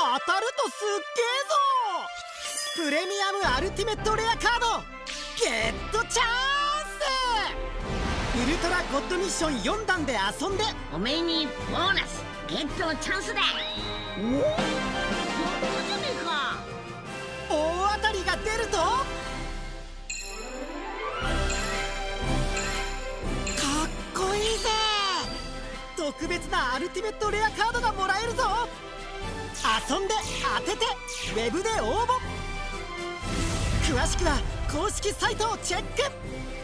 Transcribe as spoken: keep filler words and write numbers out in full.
当たるとすっげえぞ。プレミアムアルティメットレアカードゲットチャンス。ウルトラゴッドミッションよん段で遊んでおめえにボーナスゲットのチャンスだ。おお、本当じゃねえか。 大当たりが出るとかっこいいぜ。特別なアルティメットレアカードがもらえるぞ。遊んで当ててウェブで応募。詳しくは公式サイトをチェック。